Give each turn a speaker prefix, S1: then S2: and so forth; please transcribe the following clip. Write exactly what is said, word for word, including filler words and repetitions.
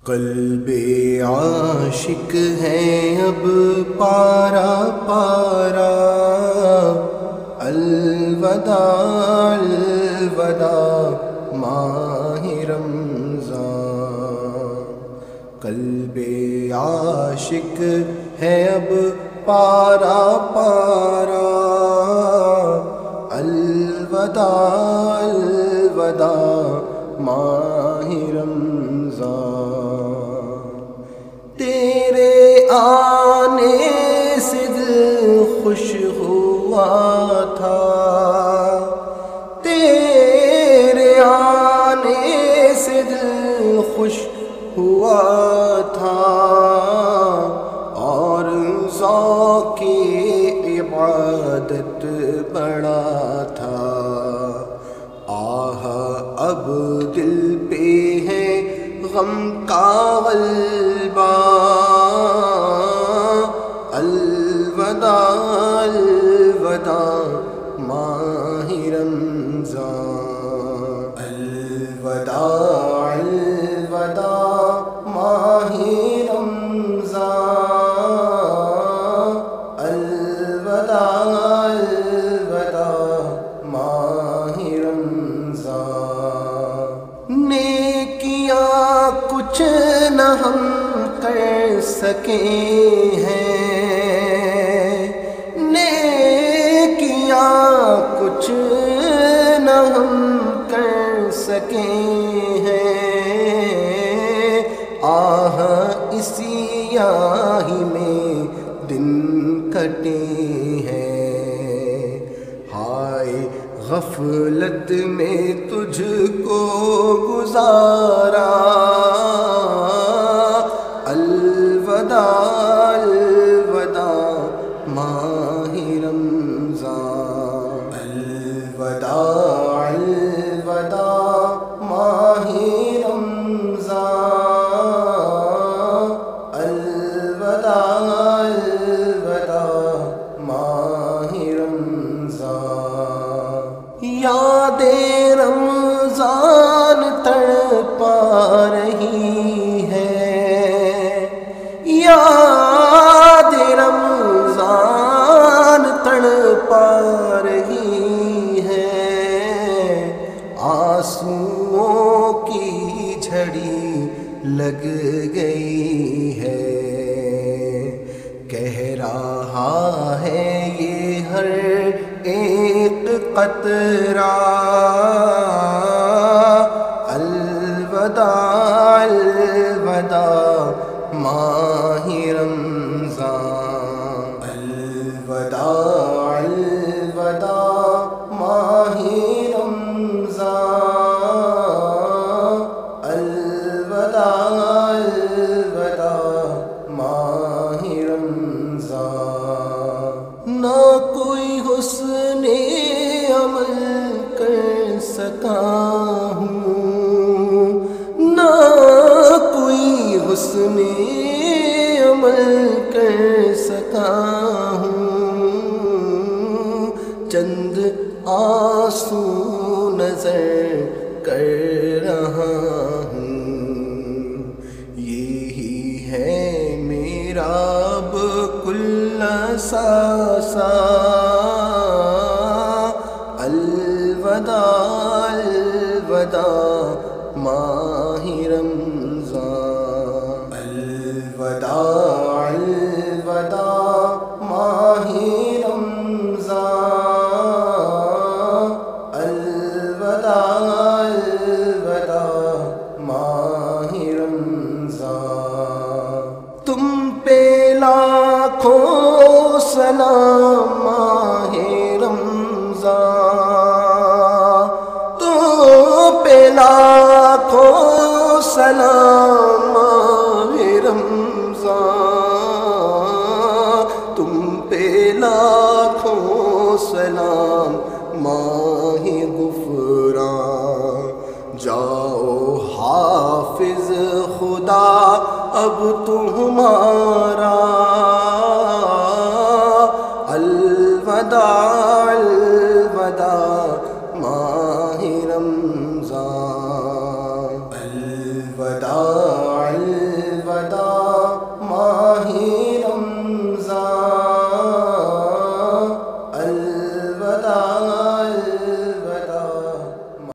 S1: قلب عاشق ہے اب پارا پارا، الوداع الوداع ماہ رمضان۔ قلب عاشق ہے اب پارا پارا، الوداع الوداع ماہ رمضان۔ تیرے آنے سے دل خوش ہوا تھا، تیرے آنے سے دل خوش ہوا تھا، اور ذوق عبادت بڑا تھا۔ آہ اب دل پہ ہے غم کا غلبہ، الوداع الوداع ماہ رمضان، الوداع الوداع ماہ رمضان، الوداع الوداع ماہ رمضان۔ نیکیاں کچھ نہ ہم کر سکے ہیں، نیکیاں کچھ نہ ہم کر سکے ہیں، آہ اسی آہی میں دن کٹے ہیں۔ ہائے غفلت میں تجھ کو گزارا، الوداع الوداع ماہ رمضان، الوداع الوداع ماہ رمضان، الوداع الوداع ماہ رمضان۔ یاد رمضان تڑپا رہی ہے، یاد رمضان تڑپا رہی ہے، آنسوؤں کی جھڑی لگ گئی ہے، کہہ رہا ہے یہ ہر ایک قطرہ، الوداع الوداع ماہ رمضان، الوداع الوداع ماہ رمضان، الوداع الوداع ماہ رمضان۔ نہ کوئی حسن عمل کر سکا ہوں، نہ کوئی حسن عمل کر سکا ہوں، چند آنسو نظر کر رہا ہوں، یہی ہے میرا اب کل ساسا، الوداع الوداع ماہ رمضان، الوداع الوداع ماہ رمضان، الوداع الوداع ماہ رمضان۔ تم پہ لاکھوں سلام ماہ رمضان، تم پہ لاکھوں سلام ماہ رمضان، تم پہ لاکھوں سلام ماہ غفران۔ جاؤ حافظ خدا اب تمہارا، الوداع